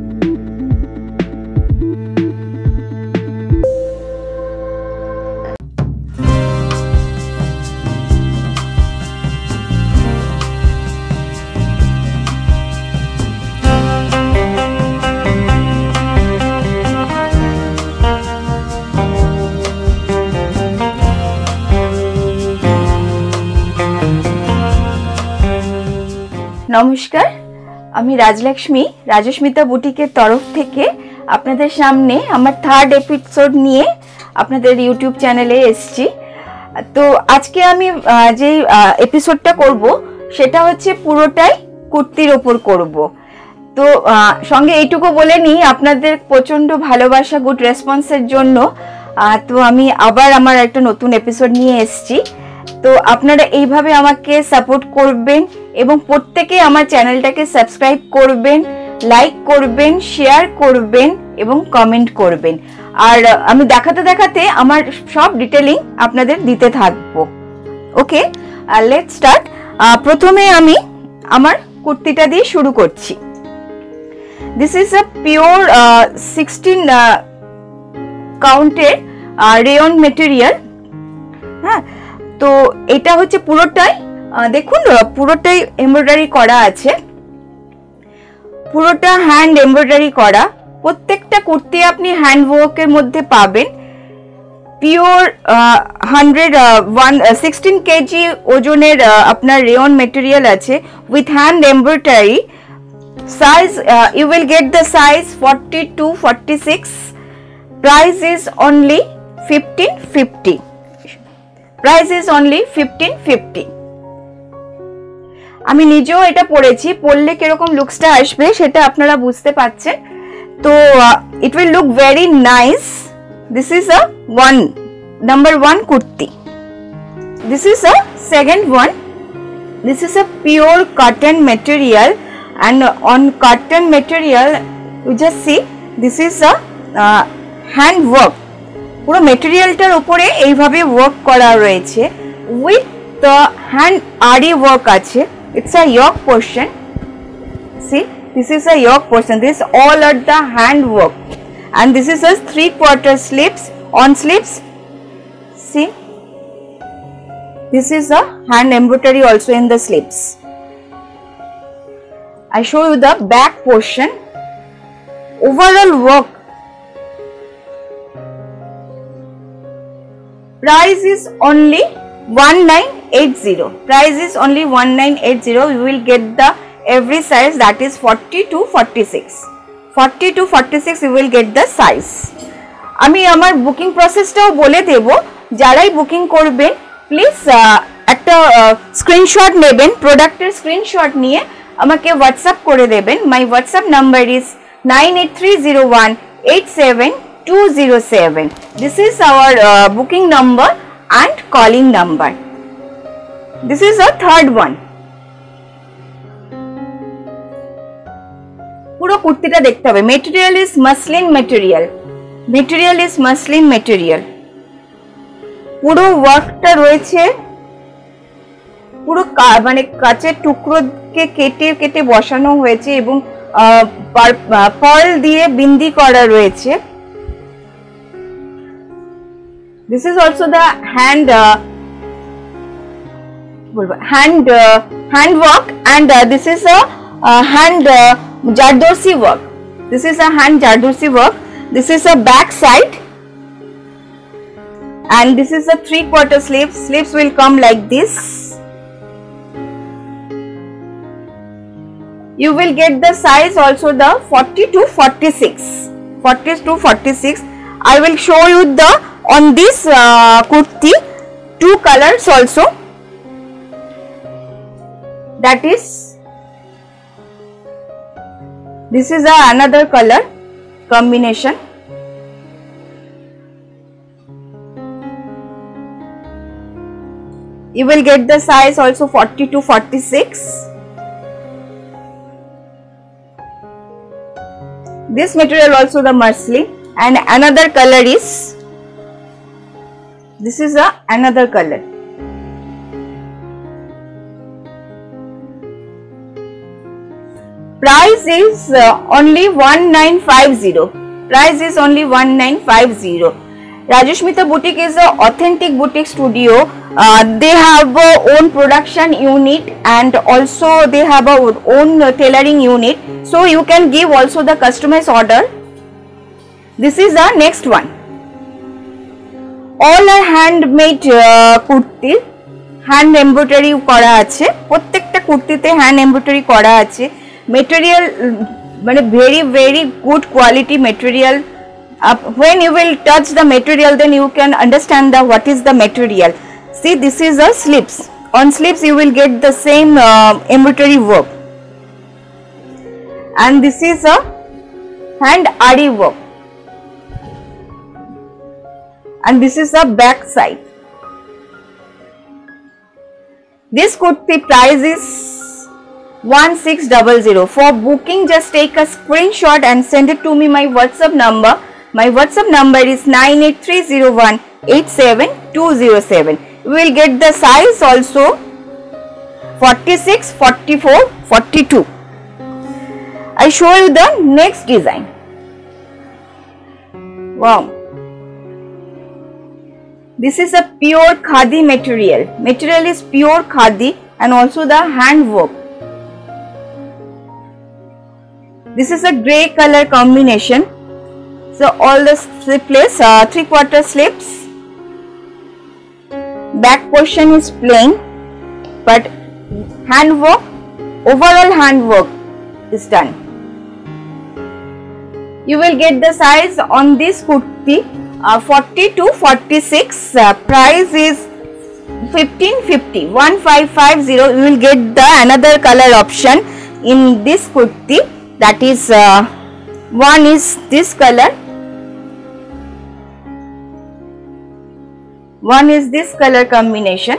नमस्कार, आमी राजलक्ष्मी राजस्मिता बुटीकेर तरफ थेके आपनादेर सामने आमार थार्ड एपिसोड निये आपनादेर यूट्यूब चैनेले एसेछि। तो आजके आमी जे एपिसोडटा करब सेटा होच्छे पुरोटाई कुर्तिर ओपर करब। तो संगे एइटुकु बोले निई आपनादेर प्रचंड भालोबासा गुड रेसपन्सेर जोन्नो तो आमी आबार आमार एकटा नतुन एपिसोड निये एसेछि। तो आपनारा এইভাবে আমাকে সাপোর্ট করবেন এবং প্রত্যেককে আমার চ্যানেলটাকে সাবস্ক্রাইব করবেন, লাইক করবেন, শেয়ার করবেন এবং কমেন্ট করবেন। আর আমি দেখাতে দেখাতে আমার সব ডিটেইলিং আপনাদের দিতে থাকবো। Okay, let's start. প্রথমে আমি আমার কুর্তিটা দিয়ে শুরু করছি। দিস ইজ আ পিওর 16 কাউন্টের রেয়ন মেটেরিয়াল। হ্যাঁ, তো এটা হচ্ছে পুরোটাই দেখুন পুরোটাই এমব্রয়ডারি করা আছে, পুরোটা হ্যান্ড এমব্রয়ডারি করা। প্রত্যেকটা কুর্তি আপনি হ্যান্ড ওয়ার্কের মধ্যে পাবেন। পিওর 16 কেজি ওজনের আপনার রেয়ন মেটেরিয়াল আছে with hand embroidery. Size you will get the size 40 to 46। Price is only 1550। Price is only 1550। আমি নিজেও এটা পরেছি, পরলে কিরকম লুকসটা আসবে সেটা আপনারা বুঝতে পাচ্ছেন। তো it will look very nice. This is a number 1 kurti. This is a second one. This is a pure cotton material and on cotton material you just see this is a hand work। পুরো মেটেরিয়ালটার উপরে এইভাবে work করা রয়েছে with the hand aari work আছে। It's a yoke portion. See this is a yoke portion. This all are the hand work and this is a 3/4 sleeves on sleeves। see this is a hand embroidery also in the sleeves। I show you the back portion। overall work price is only 1980। price is only 1980। you will get the every size, that is 40 to 46। 40 to 46 you will get the size। আমি আমার booking প্রসেসটাও বলে দেব। যারাই booking করবেন please একটা screenshot নেবেন, প্রোডাক্টের screenshot নিয়ে আমাকে হোয়াটসঅ্যাপ করে দেবেন। My WhatsApp number is 9830187207। this is our booking number and calling number। this is a third one। পুরো কুর্তিটা দেখতে হবে। Material is muslin material. Material is muslin material. পুরো ওয়ার্কটা রয়েছে, পুরো মানে কাচের টুকরোকে কেটে কেটে বসানো হয়েছে এবং পার্ল দিয়ে বিন্দি করা রয়েছে। This is also the hand work and this is a hand Jardorsi work। this is a hand Jardorsi work। this is a back side and this is a 3/4 sleeves। sleeves will come like this। you will get the size also the 40 to 46। 40 to 46। I will show you the on this kurti 2 colors also, that is this is another color combination। you will get the size also 40 to 46। this material also the muslin and another color is this is another color। Price is only 1950. Price is only 1950. Rajashmita Boutique is an authentic boutique studio. They have own production unit and also they have a own tailoring unit. So you can give also the customized order. This is the next one. All are handmade kurti. Hand embroidery করা আছে, প্রত্যেকটা কুর্তিতে hand embroidery করা আছে। Material মানে very good quality material. When you will touch the material, then you can understand the what is the material. See, this is a slips. On slips you will get the same embroidery work, and this is a hand ari work, and this is the back side. This kurti price is 1600. For booking, just take a screenshot and send it to me my WhatsApp number. My WhatsApp number is 9830187207. You will get the size also 46, 44, 42. I show you the next design. Wow. This is a pure khadi material. Material is pure khadi and also the hand work. This is a grey color combination. So all the sleeveless, 3/4 slips. Back portion is plain, but hand work, overall hand work is done. You will get the size on this kurti 40 to 46. Price is 1550. 1550. You will get the another color option in this kurti. That is one is this color, one is this color combination.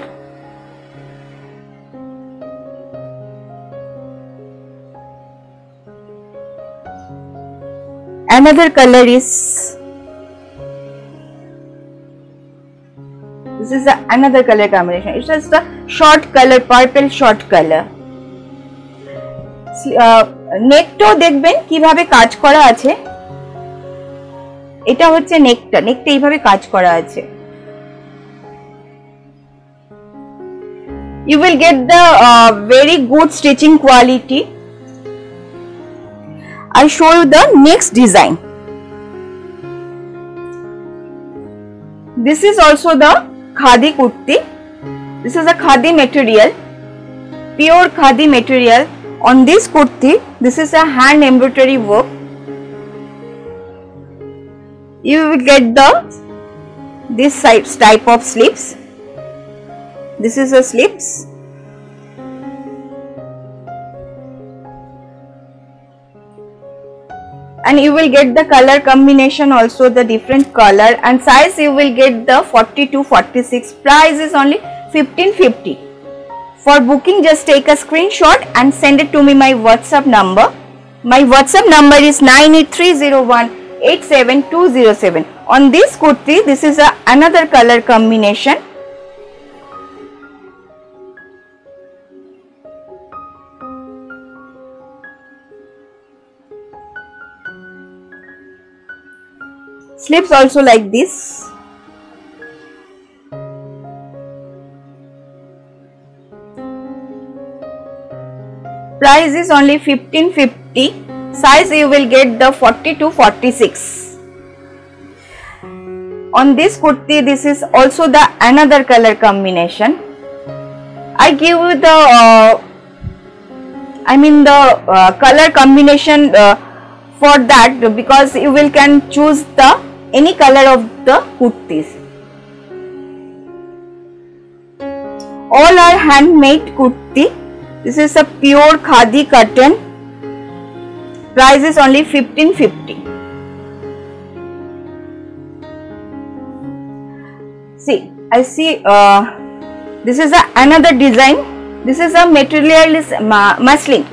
Another color is this is another color combination. It's just a short color, purple short color. নেকটাও দেখবেন কিভাবে কাজ করা আছে। এটা হচ্ছে নেকটা এইভাবে কাজ করা আছে। You will get the very good stitching quality. I show you the next design. This is also the khadi kurti. This is a khadi material, pure khadi material. On this kurti, this is a hand embroidery work. You will get this type of slips. This is a slips. And you will get the color combination also, the different color, and size you will get the 40 to 46. Price is only 1550. For booking, just take a screenshot and send it to me my WhatsApp number. My WhatsApp number is 9830187207. On this kurti, this is another color combination. Slips also like this. Price is only 1550. Size you will get the 40 to 46. On this kurti, this is also the another color combination. I give you the color combination for that, because you will can choose the any color of the kurtis. All are handmade kurti. This is a pure khadi cotton. Price is only 1550. See, I see this is another design. This is a material is muslin.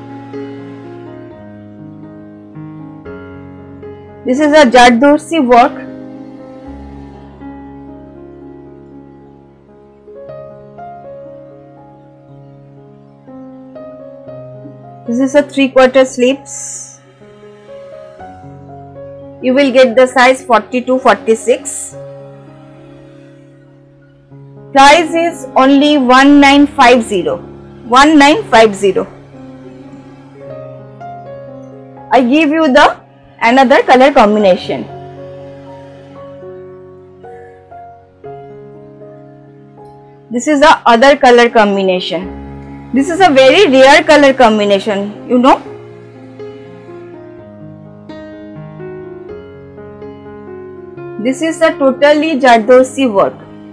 This is a Jardorsi work. This is a 3/4 sleeves. You will get the size 40-46. Price is only 1950. 1950. I give you the another color combination. This is the other color combination. This is a very rare color combination, you know. This is a totally Jardosi work.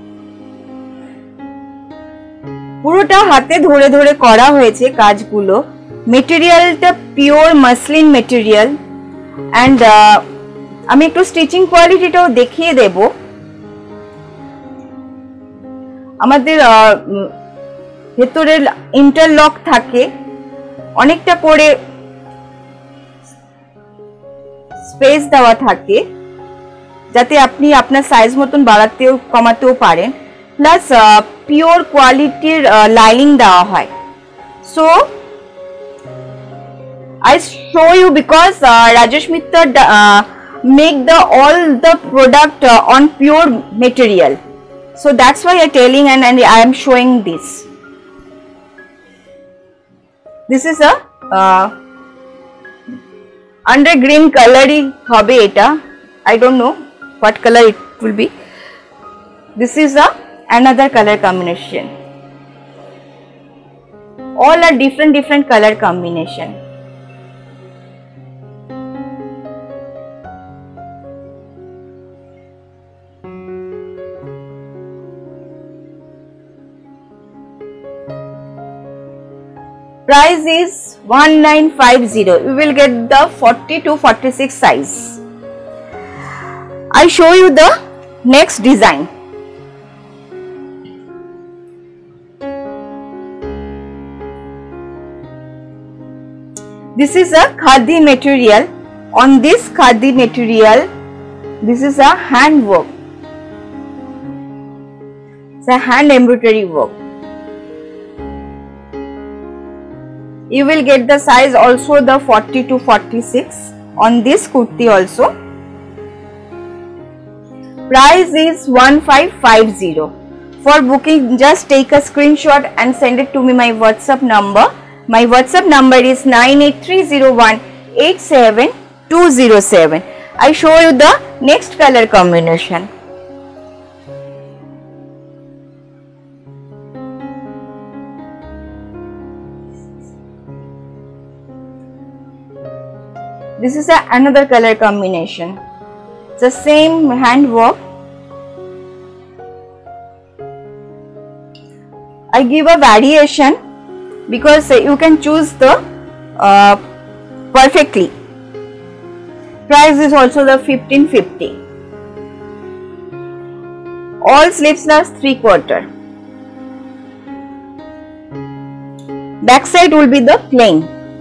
পুরোটা হাতে ধরে ধরে করা হয়েছে কাজগুলো। মেটেরিয়ালটা pure muslin material and আমি একটু স্টিচিং কোয়ালিটিটাও দেখিয়ে দেব। আমাদের ভেতরে ইন্টারলক থাকে, অনেকটা করে স্পেস দেওয়া থাকে যাতে আপনি আপনার সাইজ মতন বাড়াতেও কমাতেও পারেন, প্লাস পিওর কোয়ালিটির লাইনিং দেওয়া হয়। So I show you because Rajesh Mitra make the all the product on pure material. So that's why I telling and I am showing this. This is a under green color hobe eta. I don't know what color it will be. This is another color combination. All are different color combination. Price is 1950. You will get the 40-46 size. I show you the next design. This is a khadi material. On this khadi material, this is a hand work. It's a hand embroidery work. You will get the size also the 40-46 on this kurti also. Price is 1550. For booking, just take a screenshot and send it to me my WhatsApp number. My WhatsApp number is 9830187207. I show you the next color combination. This is another color combination. It's the same hand work. I give a variation because you can choose the perfectly. Price is also the 1550. All sleeves are 3/4. Back side will be the plain.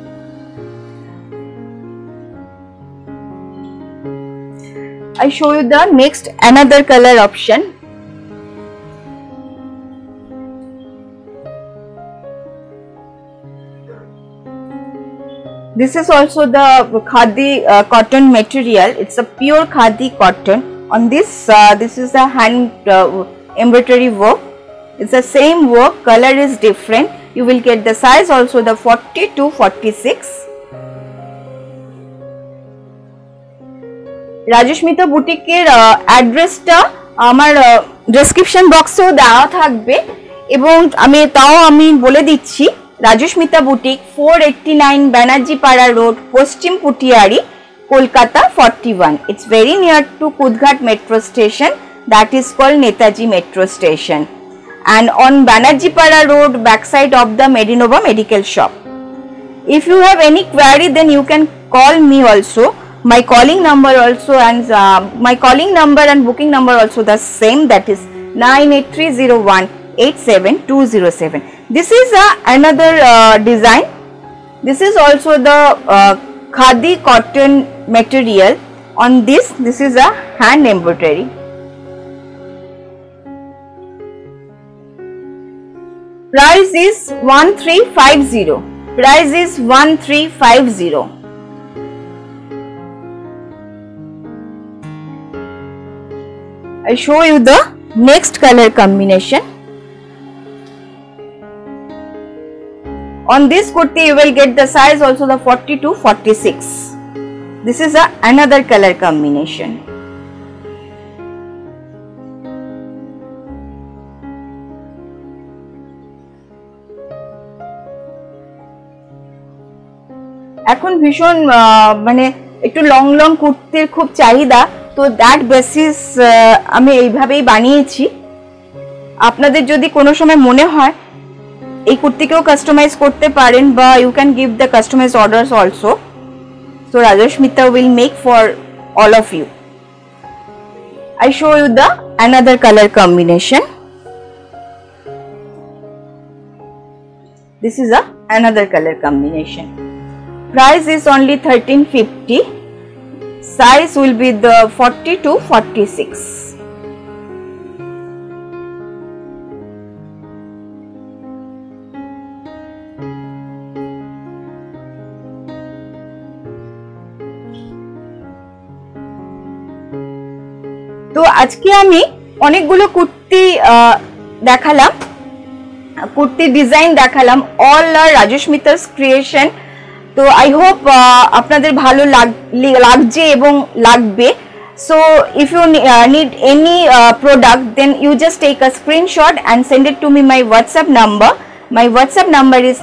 I show you the next another color option. This is also the khadi cotton material. It's a pure khadi cotton. On this, this is a hand embroidery work. It's the same work. Color is different. You will get the size also the 40-46. Rajesh Mitra বুটিকের অ্যাড্রেসটা আমার description বক্সেও দেওয়া থাকবে এবং আমি বলে দিচ্ছি রাজেশ মিত্র boutique 489 Banerjee পাড়া road Paschim Putiyari Kolkata 41. It's very near to Kudghat metro station, that is called Netaji metro station, and on Banerjee Pada road backside of the Medinova medical shop. If you have any query, then you can call me also. My calling number also and booking number also the same, that is 9830187207. This is another design. This is also the khadi cotton material. On this is a hand embroidery. Price is 1350. Price is 1350. I show you the next color combination. On this kurti you will get the size also the 40 to 46. This is another color combination. এখন ভীষণ মানে একটু long long কুর্তির খুব চাহিদা, তো that basis আমি এইভাবেই বানিয়েছি। আপনাদের যদি কোনো সময় মনে হয় এই কুর্তিকেও কাস্টমাইজ করতে পারেন, বা you can give the customise orders also, so Rajashmita will make for all of you. I show you the another color combination. This is another color combination. Price is only 1350. Size will be the 40 to 46. তো আজকে আমি অনেকগুলো কুর্তি দেখালাম, kurti design দেখালাম, all are Rajashmita's creation. তো I hope আপনাদের ভালো লাগছে এবং লাগবে। So if you need any product then you just take a screenshot and send it to me my WhatsApp number. My WhatsApp number is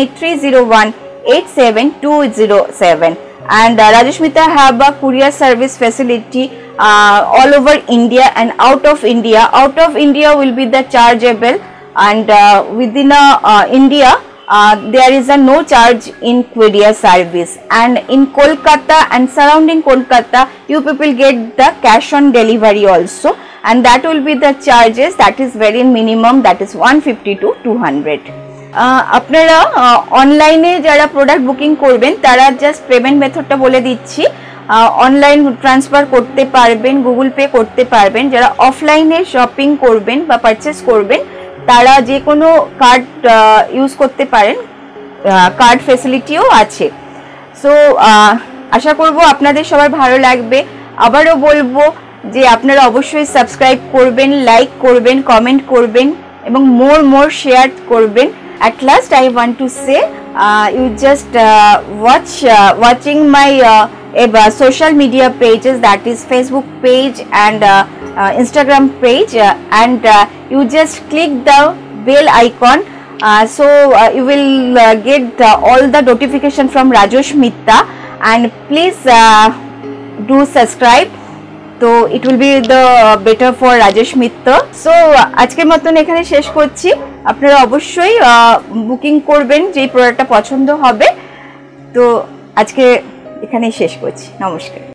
9830187207, and Rajashmita have a courier service facility all over India and out of India. Out of India will be the chargeable, and within India there is no charge in courier service, and in Kolkata and surrounding Kolkata you people get the cash on delivery also, and that will be the charges that is very minimum, that is 150 to 200. আপনারা অনলাইনে যারা product booking করবেন তারা just payment মেথডটা বলে দিচ্ছি। Online transfer করতে পারবেন, Google pay করতে পারবেন। যারা অফলাইনে শপিং করবেন বা পারচেস করবেন তারা যে কোনো কার্ড ইউজ করতে পারেন, কার্ড ফেসিলিটিও আছে। সো আশা করব আপনাদের সবার ভালো লাগবে। আবারও বলবো যে আপনারা অবশ্যই সাবস্ক্রাইব করবেন, লাইক করবেন, কমেন্ট করবেন এবং মোর শেয়ার করবেন। At last I want to say you just watching my social media pages, that is Facebook page and Instagram page, and you just click the bell icon, so you will get all the notification from Rajashmita, and please do subscribe, তো it will be the better for Rajashmita. So আজকের মতন এখানে শেষ করছি। আপনারা অবশ্যই booking করবেন যেই প্রোডাক্টটা পছন্দ হবে। তো আজকে এখানেই শেষ করছি। নমস্কার।